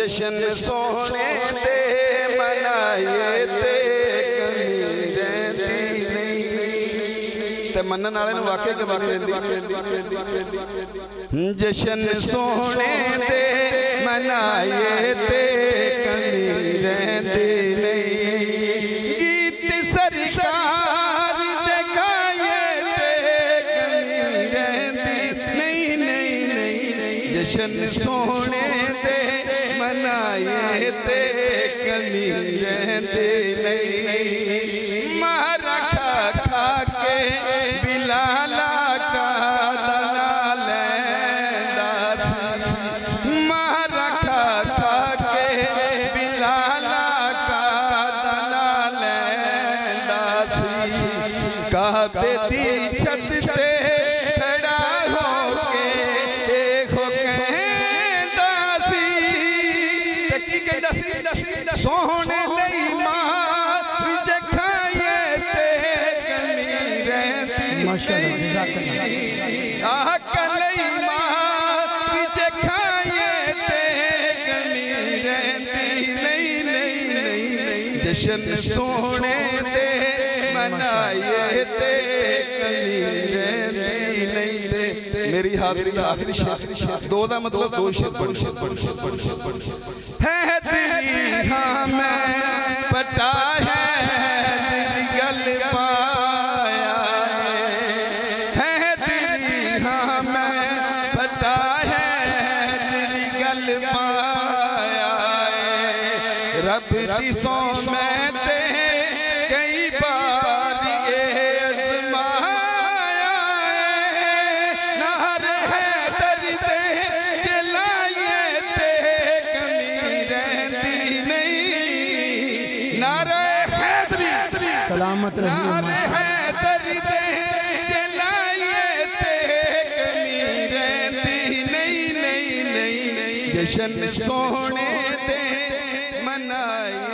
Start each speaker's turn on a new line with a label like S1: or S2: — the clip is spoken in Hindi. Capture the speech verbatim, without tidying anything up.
S1: जशन सोने दे मनाए ते कमी रहती नहीं ते मनन वाले नूं वाकई कमी नहीं रहती। जशन सोने दे मनाए ते कमी रहती नहीं गीत सरकार दिखाए ते कमी रहती नहीं नहीं नहीं जशन सोने दे मनाए ते कमी रहती नहीं। मारा खा खा के बिलाला का दना लैंदा सी मारा खा खा के बिलाला का दना लैंदा सी काबे दी छत ते खड़ा होके देखो कहंदा सी ते की कहंदा सी सोहणे लई मां जखाए ते कमी रहती माशाअल्लाह आकलई मां जखाए ते कमी रहती नहीं नहीं नहीं जशन सोहणे दे मनाए ते कमी रहती नहीं ते मेरी हाज़री दा आखिरी शेर दो दा मतलब दो शेर है तेरी हाँ मैं पता है तेरी गल पाया है तेरी हाँ मैं पता है तेरी गल पाया रब दी सौ मैं ते कई बार ये आज़माया नार है दर्द दिलाए ते कमी रहती नहीं नारे हैदरी सलामत नारे हैदरी दे दिलाए ते कमी रहती नहीं नहीं नहीं जशन सोहणे दे मनाए